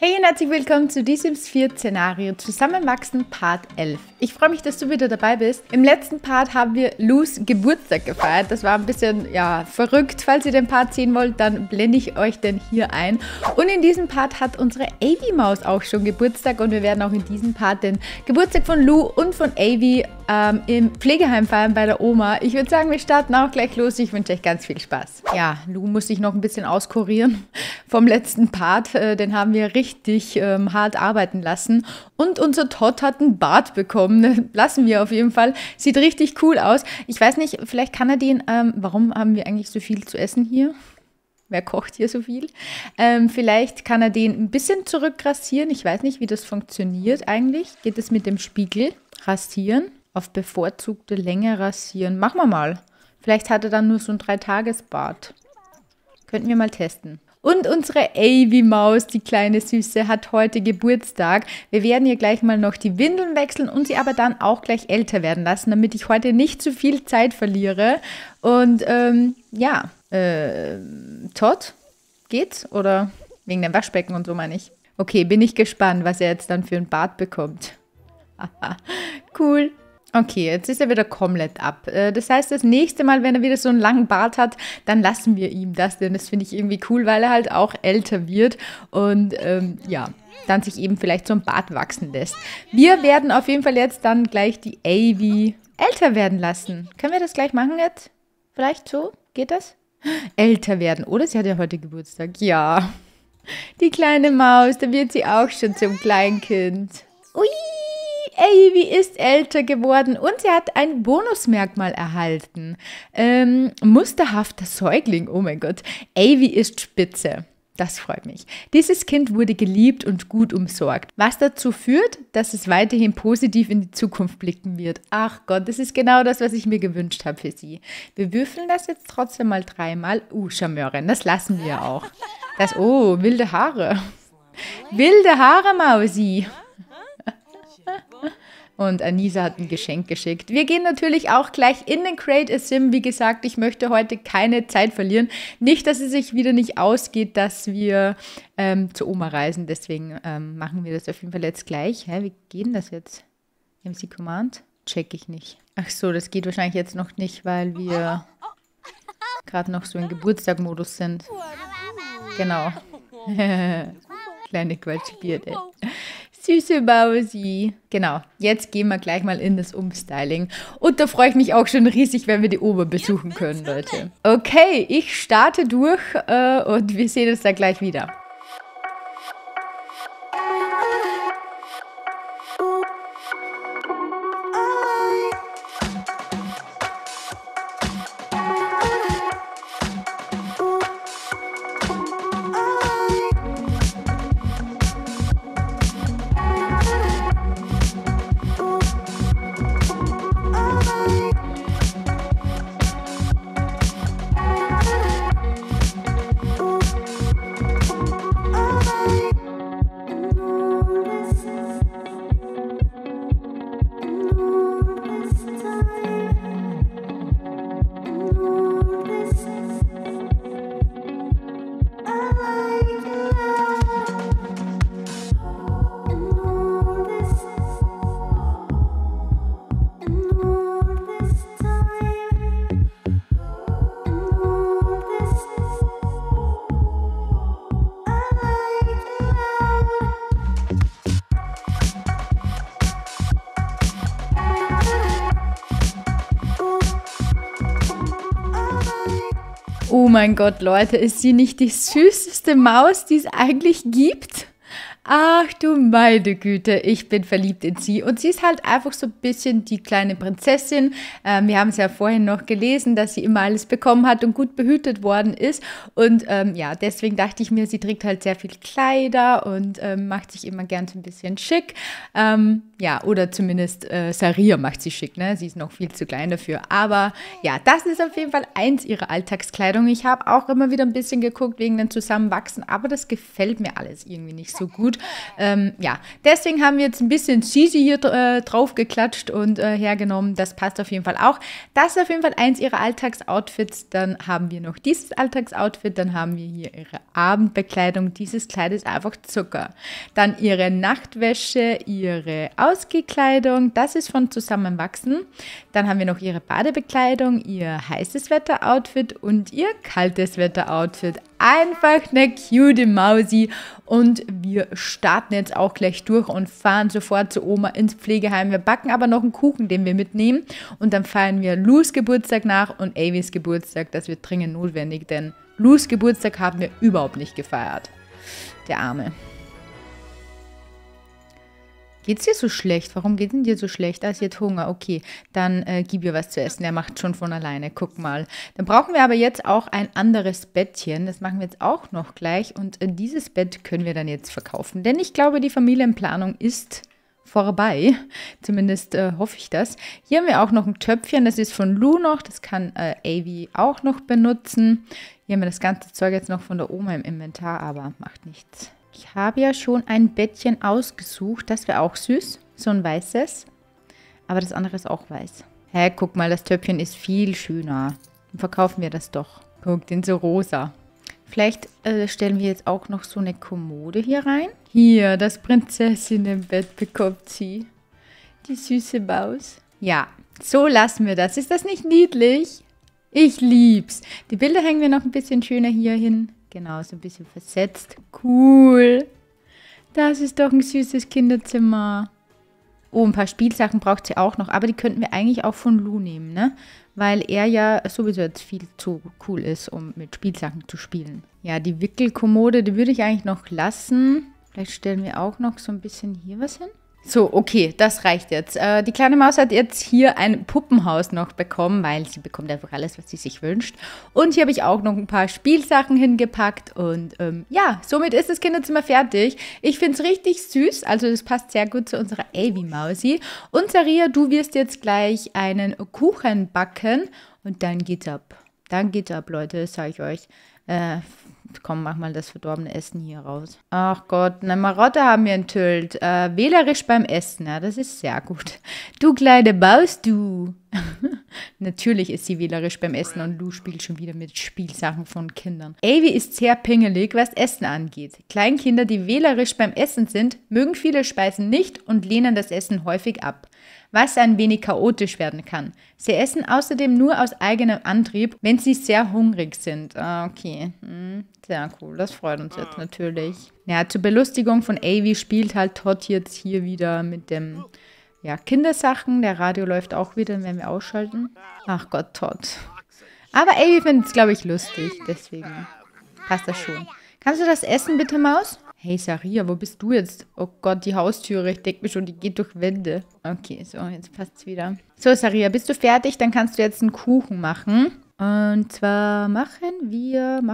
Hey und herzlich willkommen zu The Sims 4 Szenario Zusammenwachsen Part 11. Ich freue mich, dass du wieder dabei bist. Im letzten Part haben wir Lus Geburtstag gefeiert. Das war ein bisschen, verrückt. Falls ihr den Part sehen wollt, dann blende ich euch den hier ein. Und in diesem Part hat unsere Avi-Maus auch schon Geburtstag und wir werden auch in diesem Part den Geburtstag von Lu und von Avi im Pflegeheim feiern bei der Oma. Ich würde sagen, wir starten auch gleich los. Ich wünsche euch ganz viel Spaß. Ja, Lu muss sich noch ein bisschen auskurieren vom letzten Part. Den haben wir richtig hart arbeiten lassen. Und unser Todd hat einen Bart bekommen. Lassen wir auf jeden Fall. Sieht richtig cool aus. Ich weiß nicht, vielleicht kann er den... warum haben wir eigentlich so viel zu essen hier? Wer kocht hier so viel? Vielleicht kann er den ein bisschen zurückrasieren. Ich weiß nicht, wie das funktioniert eigentlich. Geht es mit dem Spiegel? Rasieren? Auf bevorzugte Länge rasieren. Machen wir mal. Vielleicht hat er dann nur so ein 3-Tages-Bart. Könnten wir mal testen. Und unsere Avi-Maus, die kleine Süße, hat heute Geburtstag. Wir werden ihr gleich mal noch die Windeln wechseln und sie aber dann auch gleich älter werden lassen, damit ich heute nicht zu viel Zeit verliere. Und Todd, geht's? Oder wegen dem Waschbecken und so meine ich. Okay, bin ich gespannt, was er jetzt dann für ein Bart bekommt. Cool. Okay, jetzt ist er wieder komplett ab. Das heißt, das nächste Mal, wenn er wieder so einen langen Bart hat, dann lassen wir ihm das, denn das finde ich irgendwie cool, weil er halt auch älter wird und dann sich eben vielleicht so ein Bart wachsen lässt. Wir werden auf jeden Fall jetzt dann gleich die Avi älter werden lassen. Können wir das gleich machen jetzt? Vielleicht so? Geht das? Älter werden, oder? Sie hat ja heute Geburtstag. Ja, die kleine Maus, da wird sie auch schon zum Kleinkind. Ui! Avi ist älter geworden und sie hat ein Bonusmerkmal erhalten. Musterhafter Säugling, oh mein Gott. Avi ist spitze. Das freut mich. Dieses Kind wurde geliebt und gut umsorgt, was dazu führt, dass es weiterhin positiv in die Zukunft blicken wird. Ach Gott, das ist genau das, was ich mir gewünscht habe für sie. Wir würfeln das jetzt trotzdem mal 3-mal. Charmeurin, das lassen wir auch. Wilde Haare. Wilde Haare, Mausi. Und Anisa hat ein Geschenk geschickt. Wir gehen natürlich auch gleich in den Create a Sim. Wie gesagt, ich möchte heute keine Zeit verlieren. Nicht, dass es sich wieder nicht ausgeht, dass wir zur Oma reisen. Deswegen machen wir das auf jeden Fall jetzt gleich. Wie geht denn das jetzt? MC Command? Check ich nicht. Ach so, das geht wahrscheinlich jetzt noch nicht, weil wir gerade noch so in Geburtstagmodus sind. Genau. Kleine Quatschbierde. Süße Mausi. Genau, jetzt gehen wir gleich mal in das Umstyling. Und da freue ich mich auch schon riesig, wenn wir die Oma besuchen können, Leute. Okay, ich starte durch und wir sehen uns da gleich wieder. Oh mein Gott, Leute, ist sie nicht die süßeste Maus, die es eigentlich gibt? Ach du meine Güte, ich bin verliebt in sie. Und sie ist halt einfach so ein bisschen die kleine Prinzessin. Wir haben es ja vorhin noch gelesen, dass sie immer alles bekommen hat und gut behütet worden ist. Und deswegen dachte ich mir, sie trägt halt sehr viel Kleider und macht sich immer gern so ein bisschen schick. Oder zumindest Saria macht sie schick, ne? Sie ist noch viel zu klein dafür. Aber ja, das ist auf jeden Fall eins ihrer Alltagskleidung. Ich habe auch immer wieder ein bisschen geguckt wegen dem Zusammenwachsen, aber das gefällt mir alles irgendwie nicht so. so gut. Ja, deswegen haben wir jetzt ein bisschen Sisi hier drauf geklatscht und hergenommen. Das passt auf jeden Fall auch. Das ist auf jeden Fall eins ihrer Alltagsoutfits. Dann haben wir noch dieses Alltagsoutfit. Dann haben wir hier ihre Abendbekleidung. Dieses Kleid ist einfach Zucker. Dann ihre Nachtwäsche, ihre Ausgekleidung. Das ist von Zusammenwachsen. Dann haben wir noch ihre Badebekleidung, ihr heißes Wetter-Outfit und ihr kaltes Wetter-Outfit. Einfach eine cute Mausi. Und wir starten jetzt auch gleich durch und fahren sofort zu Oma ins Pflegeheim. Wir backen aber noch einen Kuchen, den wir mitnehmen. Und dann feiern wir Lus Geburtstag nach und Avys Geburtstag. Das wird dringend notwendig, denn Lus Geburtstag haben wir überhaupt nicht gefeiert. Der Arme. Geht's dir so schlecht? Warum geht's denn dir so schlecht? Ah, sie hat Hunger. Okay, dann gib ihr was zu essen. Er macht schon von alleine. Guck mal. Dann brauchen wir aber jetzt auch ein anderes Bettchen. Das machen wir jetzt auch noch gleich. Und dieses Bett können wir dann jetzt verkaufen. Denn ich glaube, die Familienplanung ist vorbei. Zumindest hoffe ich das. Hier haben wir auch noch ein Töpfchen. Das ist von Lou noch. Das kann Avy auch noch benutzen. Hier haben wir das ganze Zeug jetzt noch von der Oma im Inventar, aber macht nichts. Ich habe ja schon ein Bettchen ausgesucht. Das wäre auch süß. So ein weißes. Aber das andere ist auch weiß. Hä, guck mal, das Töpfchen ist viel schöner. Dann verkaufen wir das doch. Guck, den so rosa. Vielleicht stellen wir jetzt auch noch so eine Kommode hier rein. Hier, das Prinzessinnenbett bekommt sie. Die süße Maus. Ja, so lassen wir das. Ist das nicht niedlich? Ich lieb's. Die Bilder hängen wir noch ein bisschen schöner hier hin. Genau, so ein bisschen versetzt. Cool. Das ist doch ein süßes Kinderzimmer. Oh, ein paar Spielsachen braucht sie auch noch. Aber die könnten wir eigentlich auch von Lou nehmen, ne? Weil er ja sowieso jetzt viel zu cool ist, um mit Spielsachen zu spielen. Ja, die Wickelkommode, die würde ich eigentlich noch lassen. Vielleicht stellen wir auch noch so ein bisschen hier was hin. So, okay, das reicht jetzt. Die kleine Maus hat jetzt hier ein Puppenhaus noch bekommen, weil sie bekommt einfach alles, was sie sich wünscht. Und hier habe ich auch noch ein paar Spielsachen hingepackt. Und ja, somit ist das Kinderzimmer fertig. Ich finde es richtig süß, also das passt sehr gut zu unserer Avy-Mausi. Und Saria, du wirst jetzt gleich einen Kuchen backen und dann geht's ab. Dann geht's ab, Leute, das sage ich euch. Komm, mach mal das verdorbene Essen hier raus. Ach Gott, eine Marotte haben wir enthüllt. Wählerisch beim Essen, ja, das ist sehr gut. Du kleine Maus, du. Natürlich ist sie wählerisch beim Essen und Lou spielt schon wieder mit Spielsachen von Kindern. Avy ist sehr pingelig, was Essen angeht. Kleinkinder, die wählerisch beim Essen sind, mögen viele Speisen nicht und lehnen das Essen häufig ab, was ein wenig chaotisch werden kann. Sie essen außerdem nur aus eigenem Antrieb, wenn sie sehr hungrig sind. Okay, sehr cool, das freut uns jetzt natürlich. Ja, zur Belustigung von Avy spielt halt Todd jetzt hier wieder mit dem Kindersachen. Der Radio läuft auch wieder, wenn wir ausschalten. Ach Gott, Todd. Aber Avy findet es, glaube ich, lustig, deswegen passt das schon. Kannst du das essen, bitte, Maus? Hey, Saria, wo bist du jetzt? Oh Gott, die Haustüre, ich denke mir schon, die geht durch Wände. Okay, so, jetzt passt's wieder. So, Saria, bist du fertig? Dann kannst du jetzt einen Kuchen machen. Und zwar machen wir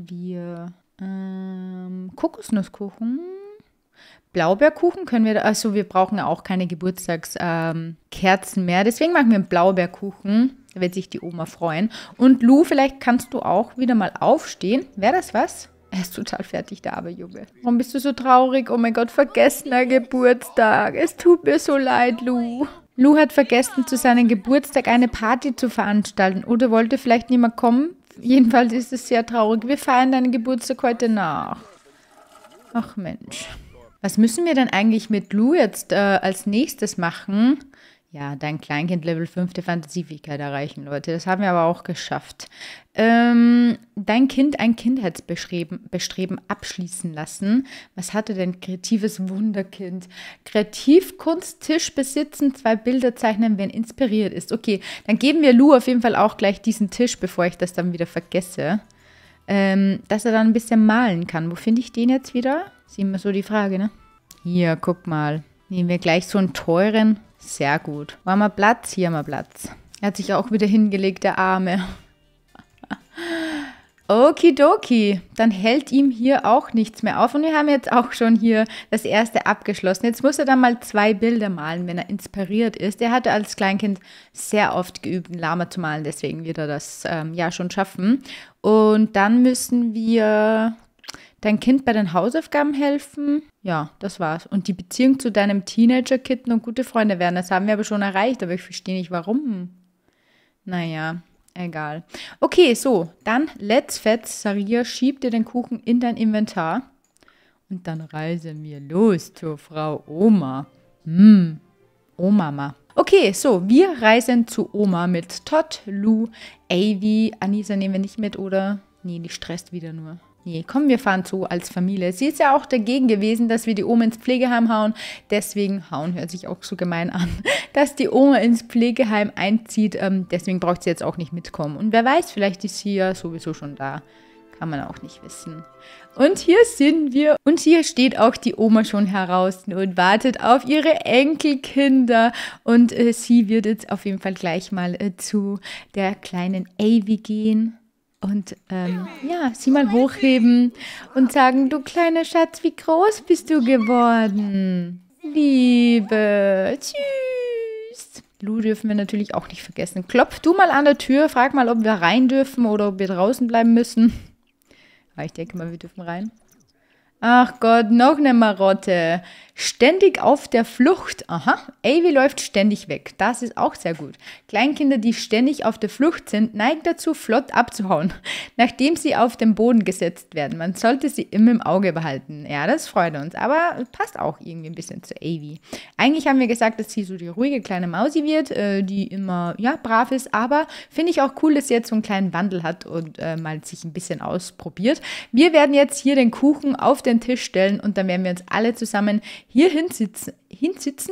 Kokosnusskuchen. Blaubeerkuchen können wir, also wir brauchen ja auch keine Geburtstagskerzen mehr. Deswegen machen wir einen Blaubeerkuchen. Da wird sich die Oma freuen. Und Lou, vielleicht kannst du auch wieder mal aufstehen. Wäre das was? Er ist total fertig, der arme Junge. Warum bist du so traurig? Oh mein Gott, vergessener Geburtstag. Es tut mir so leid, Lou. Lou hat vergessen, zu seinem Geburtstag eine Party zu veranstalten. Oder wollte vielleicht niemand kommen? Jedenfalls ist es sehr traurig. Wir feiern deinen Geburtstag heute nach. Ach Mensch. Was müssen wir denn eigentlich mit Lou jetzt als nächstes machen? Ja, dein Kleinkind Level 5 der Fantasiefähigkeit erreichen, Leute. Das haben wir aber auch geschafft. Dein Kind ein Kindheitsbestreben abschließen lassen. Was hatte denn kreatives Wunderkind? Kreativkunsttisch besitzen, 2 Bilder zeichnen, wenn inspiriert ist. Okay, dann geben wir Lou auf jeden Fall auch gleich diesen Tisch, bevor ich das dann wieder vergesse. Dass er dann ein bisschen malen kann. Wo finde ich den jetzt wieder? Ist immer so die Frage, ne? Hier, guck mal. Nehmen wir gleich so einen teuren. Sehr gut. Wo haben wir Platz? Hier haben wir Platz. Er hat sich auch wieder hingelegt, der Arme. Okidoki. Dann hält ihm hier auch nichts mehr auf. Und wir haben jetzt auch schon hier das erste abgeschlossen. Jetzt muss er dann mal 2 Bilder malen, wenn er inspiriert ist. Er hatte als Kleinkind sehr oft geübt, einen Lama zu malen. Deswegen wird er das schon schaffen. Und dann müssen wir Dein Kind bei den Hausaufgaben helfen. Ja, das war's. Und die Beziehung zu deinem Teenager-Kind und gute Freunde werden. Das haben wir aber schon erreicht, aber ich verstehe nicht, warum. Naja, egal. Okay, so, dann let's fetz. Saria, schieb dir den Kuchen in dein Inventar. Und dann reisen wir los zur Frau Oma. Oma. Okay, so, wir reisen zu Oma mit Todd, Lou, Avi. Anissa nehmen wir nicht mit, oder? Nee, die stresst wieder nur. Nee, komm, wir fahren zu als Familie. Sie ist ja auch dagegen gewesen, dass wir die Oma ins Pflegeheim hauen. Deswegen, hauen hört sich auch so gemein an, dass die Oma ins Pflegeheim einzieht. Deswegen braucht sie jetzt auch nicht mitkommen. Und wer weiß, vielleicht ist sie ja sowieso schon da. Kann man auch nicht wissen. Und hier sind wir. Und hier steht auch die Oma schon heraus und wartet auf ihre Enkelkinder. Und sie wird jetzt auf jeden Fall gleich mal zu der kleinen Avi gehen. Und ja, sie mal hochheben und sagen, du kleiner Schatz, wie groß bist du geworden? Liebe, tschüss. Lou dürfen wir natürlich auch nicht vergessen. Klopf du mal an der Tür, frag mal, ob wir rein dürfen oder ob wir draußen bleiben müssen. Aber ich denke mal, wir dürfen rein. Ach Gott, noch eine Marotte. Ständig auf der Flucht. Aha, Avi läuft ständig weg. Das ist auch sehr gut. Kleinkinder, die ständig auf der Flucht sind, neigen dazu, flott abzuhauen, nachdem sie auf den Boden gesetzt werden. Man sollte sie immer im Auge behalten. Ja, das freut uns, aber passt auch irgendwie ein bisschen zu Avi. Eigentlich haben wir gesagt, dass sie so die ruhige kleine Mausi wird, die immer, ja, brav ist, aber finde ich auch cool, dass sie jetzt so einen kleinen Wandel hat und mal sich ein bisschen ausprobiert. Wir werden jetzt hier den Kuchen auf den Tisch stellen und dann werden wir uns alle zusammen hier hinsetzen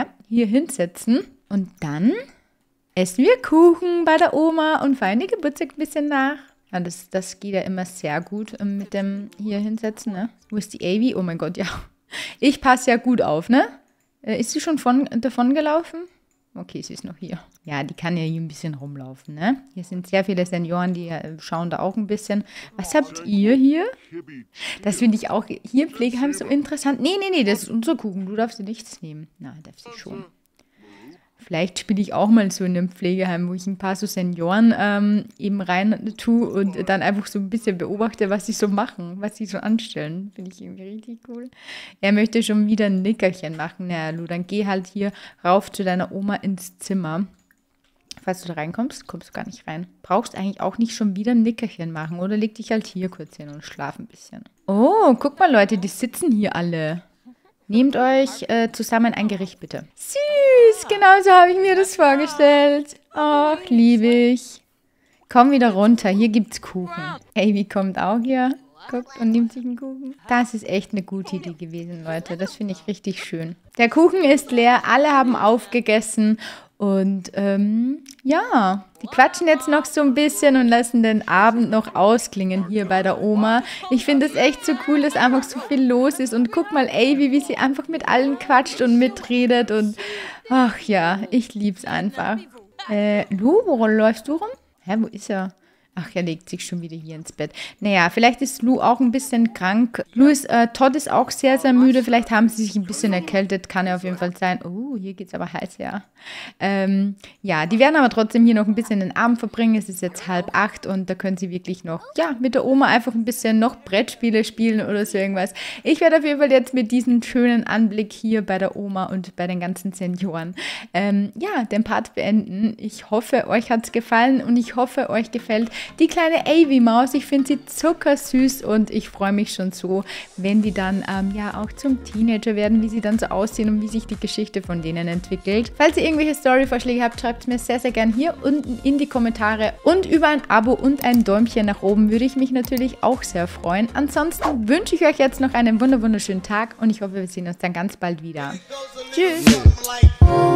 und dann essen wir Kuchen bei der Oma und feiern die Geburtstag ein bisschen nach. Ja, das geht ja immer sehr gut mit dem hier hinsetzen, ne? Wo ist die Avi? Oh mein Gott, ja. Ich passe ja gut auf, ne? Ist sie schon davon gelaufen? Okay, sie ist noch hier. Ja, die kann ja hier ein bisschen rumlaufen, ne? Hier sind sehr viele Senioren, die schauen da auch ein bisschen. Was habt ihr hier? Das finde ich auch hier im Pflegeheim so interessant. Nee, das ist unser Kuchen. Du darfst dir nichts nehmen. Na, darf sie schon. Vielleicht spiele ich auch mal so in einem Pflegeheim, wo ich ein paar so Senioren eben rein tue und dann einfach so ein bisschen beobachte, was sie so machen, was sie so anstellen. Finde ich irgendwie richtig cool. Er möchte schon wieder ein Nickerchen machen. Na, Lu, dann geh halt hier rauf zu deiner Oma ins Zimmer. Falls du da reinkommst, kommst du gar nicht rein. Brauchst eigentlich auch nicht schon wieder ein Nickerchen machen, oder? Leg dich halt hier kurz hin und schlaf ein bisschen. Oh, guck mal, Leute, die sitzen hier alle. Nehmt euch zusammen ein Gericht, bitte. Süß, genau so habe ich mir das vorgestellt. Ach, liebe ich. Komm wieder runter, hier gibt's Kuchen. Avi kommt auch hier, guckt und nimmt sich einen Kuchen. Das ist echt eine gute Idee gewesen, Leute. Das finde ich richtig schön. Der Kuchen ist leer, alle haben aufgegessen. Und ja, die quatschen jetzt noch so ein bisschen und lassen den Abend noch ausklingen hier bei der Oma. Ich finde es echt so cool, dass einfach so viel los ist. Und guck mal, Avi, wie sie einfach mit allen quatscht und mitredet. Und ach ja, ich lieb's einfach. Lu, wo läufst du rum? Hä, wo ist er? Ach, er legt sich schon wieder hier ins Bett. Naja, vielleicht ist Lou auch ein bisschen krank. Todd ist auch sehr, sehr müde. Vielleicht haben sie sich ein bisschen erkältet. Kann ja auf jeden Fall sein. Oh, hier geht's aber heiß, ja. Ja, die werden aber trotzdem hier noch ein bisschen den Abend verbringen. Es ist jetzt 7:30 und da können sie wirklich noch, ja, mit der Oma einfach ein bisschen noch Brettspiele spielen oder so irgendwas. Ich werde auf jeden Fall jetzt mit diesem schönen Anblick hier bei der Oma und bei den ganzen Senioren, ja, den Part beenden. Ich hoffe, euch hat's gefallen und ich hoffe, euch gefällt die kleine Avi-Maus. Ich finde sie zuckersüß und ich freue mich schon so, wenn die dann ja auch zum Teenager werden, wie sie dann so aussehen und wie sich die Geschichte von denen entwickelt. Falls ihr irgendwelche Story-Vorschläge habt, schreibt es mir sehr, sehr gern hier unten in die Kommentare und über ein Abo und ein Däumchen nach oben würde ich mich natürlich auch sehr freuen. Ansonsten wünsche ich euch jetzt noch einen wunderschönen Tag und ich hoffe, wir sehen uns dann ganz bald wieder. Tschüss!